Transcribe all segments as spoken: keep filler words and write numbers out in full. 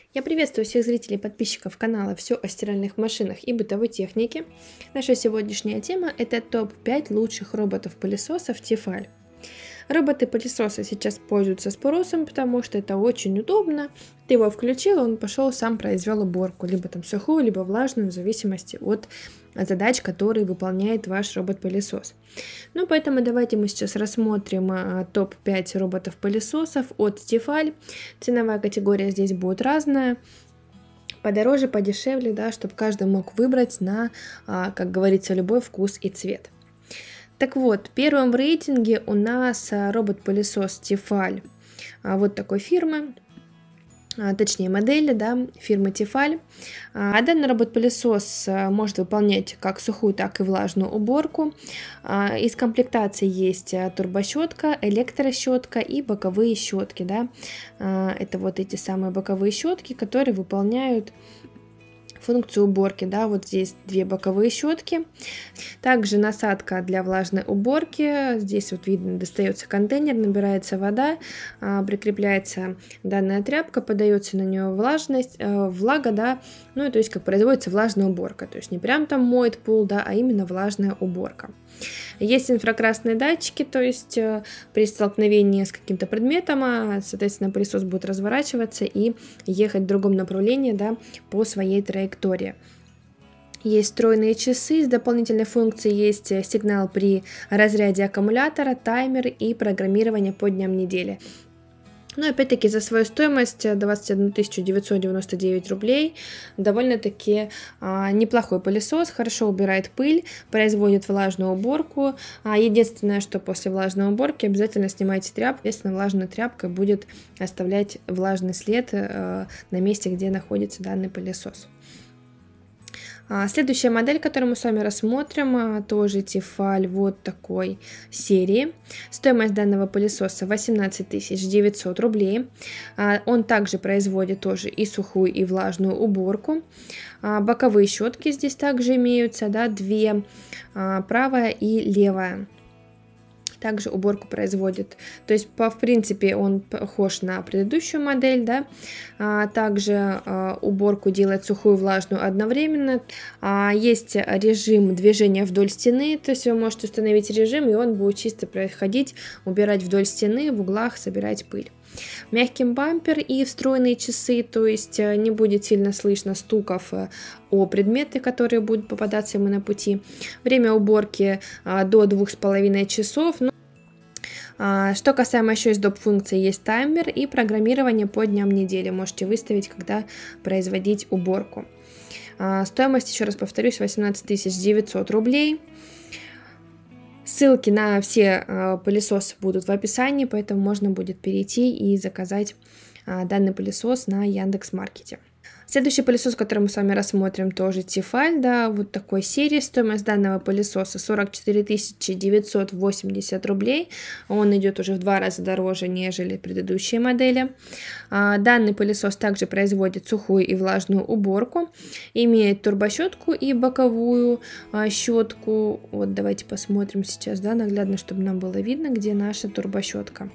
Я приветствую всех зрителей и подписчиков канала «Все о стиральных машинах и бытовой технике». Наша сегодняшняя тема – это топ пять лучших роботов-пылесосов Tefal. Роботы-пылесосы сейчас пользуются спросом, потому что это очень удобно. Ты его включил, он пошел, сам произвел уборку, либо там сухую, либо влажную, в зависимости от задач, которые выполняет ваш робот-пылесос. Ну, поэтому давайте мы сейчас рассмотрим а, топ пять роботов-пылесосов от Tefal. Ценовая категория здесь будет разная. Подороже, подешевле, да, чтобы каждый мог выбрать на, а, как говорится, любой вкус и цвет. Так вот, первым в рейтинге у нас робот-пылесос Tefal вот такой фирмы, точнее модели, да, фирмы Tefal. А данный робот-пылесос может выполнять как сухую, так и влажную уборку. Из комплектации есть турбощетка, электрощетка и боковые щетки, да. Это вот эти самые боковые щетки, которые выполняют функцию уборки, да, вот здесь две боковые щетки, также насадка для влажной уборки, здесь вот видно, достается контейнер, набирается вода, прикрепляется данная тряпка, подается на нее влажность, влага, да, ну и то есть как производится влажная уборка, то есть не прям там моет пол, да, а именно влажная уборка. Есть инфракрасные датчики, то есть э, при столкновении с каким-то предметом, соответственно, пылесос будет разворачиваться и ехать в другом направлении, да, по своей траектории. Есть встроенные часы, с дополнительной функцией есть сигнал при разряде аккумулятора, таймер и программирование по дням недели. Но опять-таки за свою стоимость двадцать одна тысяча девятьсот девяносто девять рублей довольно-таки а, неплохой пылесос, хорошо убирает пыль, производит влажную уборку. А, единственное, что после влажной уборки обязательно снимайте тряпку, естественно, влажная тряпка будет оставлять влажный след а, на месте, где находится данный пылесос. Следующая модель, которую мы с вами рассмотрим, тоже Tefal вот такой серии. Стоимость данного пылесоса восемнадцать тысяч девятьсот рублей. Он также производит тоже и сухую, и влажную уборку. Боковые щетки здесь также имеются, да, две, правая и левая. Также уборку производит. То есть, по, в принципе, он похож на предыдущую модель, да. А, также а, уборку делает сухую и влажную одновременно. А, есть режим движения вдоль стены, то есть вы можете установить режим, и он будет чисто проходить, убирать вдоль стены, в углах собирать пыль. Мягкий бампер и встроенные часы, то есть не будет сильно слышно стуков о предметы, которые будут попадаться ему на пути. Время уборки а, до двух с половиной часов. Ну, а, что касаемо еще из доп. Функций, есть таймер и программирование по дням недели. Можете выставить, когда производить уборку. А, стоимость, еще раз повторюсь, восемнадцать тысяч девятьсот рублей. Ссылки на все э, пылесосы будут в описании, поэтому можно будет перейти и заказать э, данный пылесос на Яндекс.Маркете. Следующий пылесос, который мы с вами рассмотрим, тоже Tefal, да, вот такой серии. Стоимость данного пылесоса сорок четыре тысячи девятьсот восемьдесят рублей. Он идет уже в два раза дороже, нежели предыдущие модели. А, данный пылесос также производит сухую и влажную уборку. Имеет турбощетку и боковую а, щетку. Вот давайте посмотрим сейчас, да, наглядно, чтобы нам было видно, где наша турбощетка.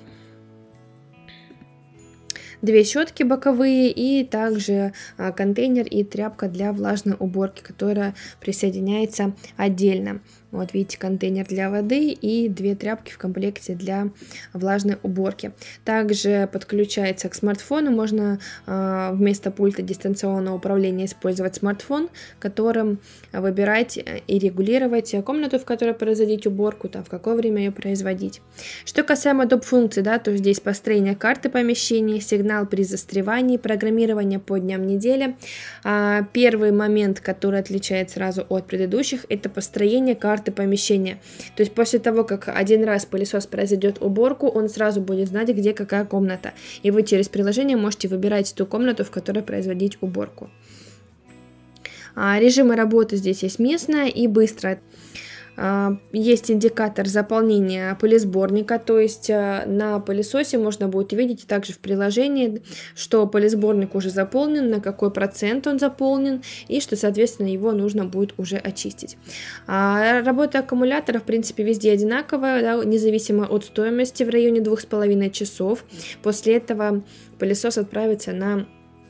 Две щетки боковые и также а, контейнер и тряпка для влажной уборки, которая присоединяется отдельно. Вот видите, контейнер для воды и две тряпки в комплекте для влажной уборки. Также подключается к смартфону, можно э, вместо пульта дистанционного управления использовать смартфон, которым выбирать и регулировать комнату, в которой производить уборку, там, в какое время ее производить. Что касаемо доп. Функций, да, то здесь построение карты помещения, сигнал при застревании, программирование по дням недели. А, первый момент, который отличает сразу от предыдущих, это построение карты помещения. То есть после того, как один раз пылесос произведет уборку, он сразу будет знать, где какая комната. И вы через приложение можете выбирать ту комнату, в которой производить уборку. А, режимы работы здесь есть местная и быстрая. Есть индикатор заполнения пылесборника, то есть на пылесосе можно будет увидеть также в приложении, что пылесборник уже заполнен, на какой процент он заполнен и что, соответственно, его нужно будет уже очистить. А работа аккумулятора, в принципе, везде одинаковая, да, независимо от стоимости, в районе двух с половиной часов. После этого пылесос отправится на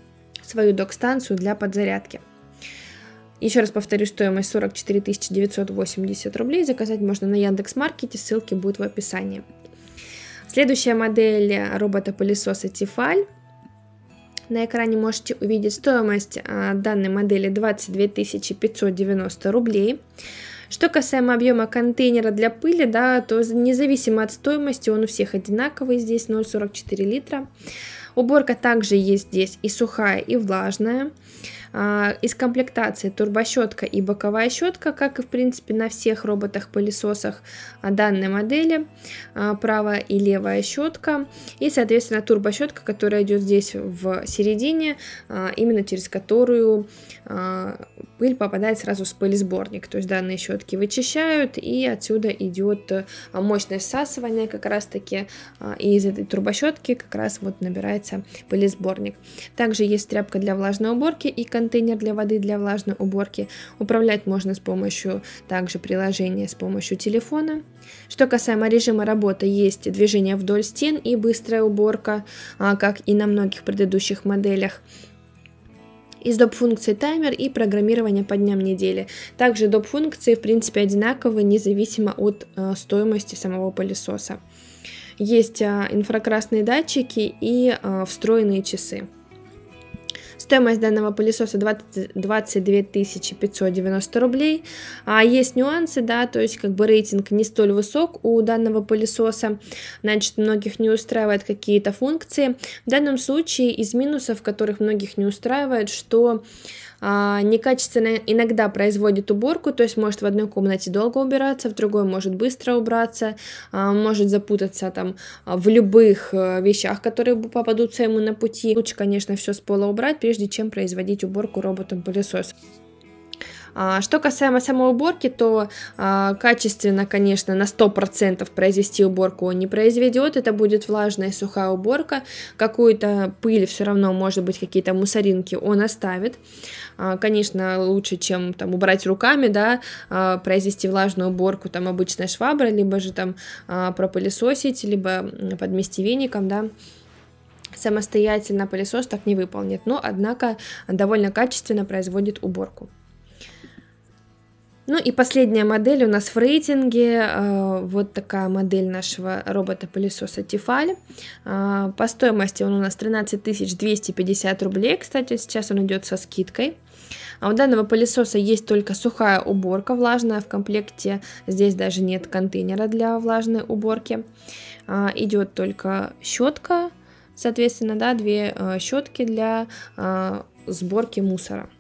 свою док-станцию для подзарядки. Еще раз повторю, стоимость сорок четыре тысячи девятьсот восемьдесят рублей. Заказать можно на Яндекс.Маркете, ссылки будут в описании. Следующая модель робота-пылесоса Tefal. На экране можете увидеть стоимость данной модели двадцать две тысячи пятьсот девяносто рублей. Что касаемо объема контейнера для пыли, да, то независимо от стоимости он у всех одинаковый, здесь ноль целых сорок четыре сотых литра. Уборка также есть здесь и сухая, и влажная. Из комплектации турбощетка и боковая щетка, как и в принципе на всех роботах-пылесосах данной модели, правая и левая щетка, и соответственно турбощетка, которая идет здесь в середине, именно через которую пыль попадает сразу в пылесборник. То есть данные щетки вычищают, и отсюда идет мощное всасывание как раз таки, и из этой турбощетки как раз вот набирается пылесборник. Также есть тряпка для влажной уборки и контейнер для воды для влажной уборки. Управлять можно с помощью также приложения, с помощью телефона. Что касаемо режима работы, есть движение вдоль стен и быстрая уборка, как и на многих предыдущих моделях. Из доп-функций таймер и программирование по дням недели. Также доп-функции в принципе одинаковые, независимо от э, стоимости самого пылесоса. Есть э, инфракрасные датчики и э, встроенные часы. Стоимость данного пылесоса двадцать две тысячи пятьсот девяносто рублей. А есть нюансы, да, то есть как бы рейтинг не столь высок у данного пылесоса, значит, многих не устраивают какие-то функции. В данном случае из минусов, которых многих не устраивает, что а, некачественно иногда производит уборку, то есть может в одной комнате долго убираться, в другой может быстро убраться, а, может запутаться там в любых вещах, которые попадутся ему на пути. Лучше, конечно, все с пола убрать, прежде чем производить уборку роботом-пылесосом. Что касаемо самой уборки, то а, качественно, конечно, на сто процентов произвести уборку он не произведет. Это будет влажная и сухая уборка. Какую-то пыль все равно, может быть, какие-то мусоринки он оставит. А, конечно, лучше, чем там убрать руками, да, а, произвести влажную уборку там обычной шваброй, либо же там а, пропылесосить, либо подмести веником, да. Самостоятельно пылесос так не выполнит, но, однако, довольно качественно производит уборку. Ну и последняя модель у нас в рейтинге, вот такая модель нашего робота-пылесоса Tefal. По стоимости он у нас тринадцать тысяч двести пятьдесят рублей, кстати, сейчас он идет со скидкой. А у данного пылесоса есть только сухая уборка, влажная в комплекте, здесь даже нет контейнера для влажной уборки. Идет только щетка, соответственно, да, две щетки для сборки мусора.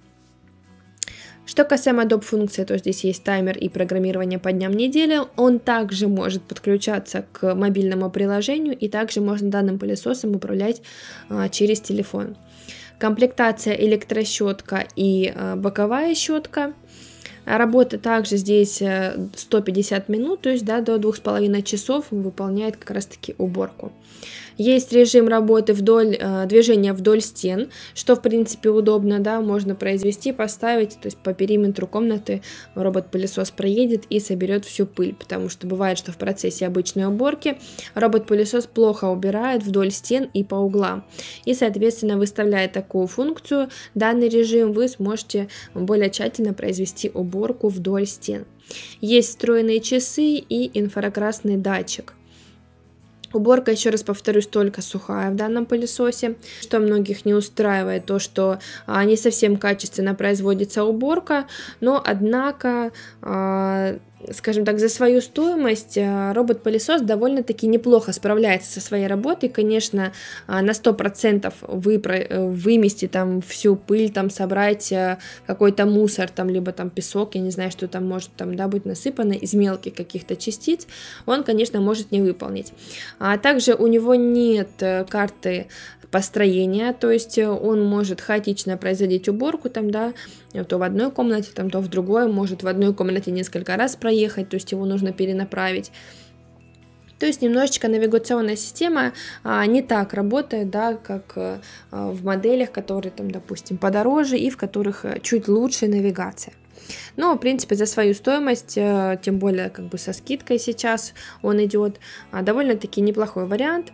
Что касаемо доп-функции, то здесь есть таймер и программирование по дням недели. Он также может подключаться к мобильному приложению, и также можно данным пылесосом управлять а, через телефон. Комплектация электрощетка и а, боковая щетка. Работа также здесь сто пятьдесят минут, то есть да, до двух с половиной часов выполняет как раз таки уборку. Есть режим работы вдоль, движения вдоль стен, что в принципе удобно, да, можно произвести, поставить, то есть по периметру комнаты робот-пылесос проедет и соберет всю пыль, потому что бывает, что в процессе обычной уборки робот-пылесос плохо убирает вдоль стен и по углам, и соответственно, выставляя такую функцию, данный режим, вы сможете более тщательно произвести уборку вдоль стен. Есть встроенные часы и инфракрасный датчик. Уборка, еще раз повторюсь, только сухая в данном пылесосе. Что многих не устраивает, то что а, не совсем качественно производится уборка, но однако, а, скажем так, за свою стоимость а, робот-пылесос довольно-таки неплохо справляется со своей работой. Конечно, а, на сто процентов вы, вымести там всю пыль, там собрать а, какой-то мусор, там, либо там песок, я не знаю, что там может там, да, быть насыпано из мелких каких-то частиц, он, конечно, может не выполнить. А также у него нет карты построения, то есть он может хаотично производить уборку, там, да, то в одной комнате, там, то в другой, может в одной комнате несколько раз проехать, то есть его нужно перенаправить. То есть немножечко навигационная система а, не так работает, да, как а, в моделях, которые там, допустим, подороже и в которых чуть лучше навигация. Но, в принципе, за свою стоимость, тем более как бы со скидкой сейчас он идет, довольно-таки неплохой вариант.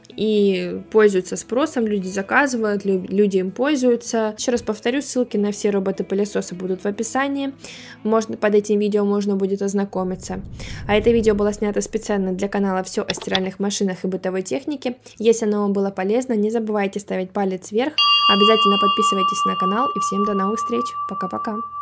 и пользуются спросом, люди заказывают, люди им пользуются. Еще раз повторю, ссылки на все роботы-пылесосы будут в описании, можно, под этим видео можно будет ознакомиться. А это видео было снято специально для канала «Все о стиральных машинах и бытовой технике». Если оно вам было полезно, не забывайте ставить палец вверх, обязательно подписывайтесь на канал и всем до новых встреч. Пока-пока!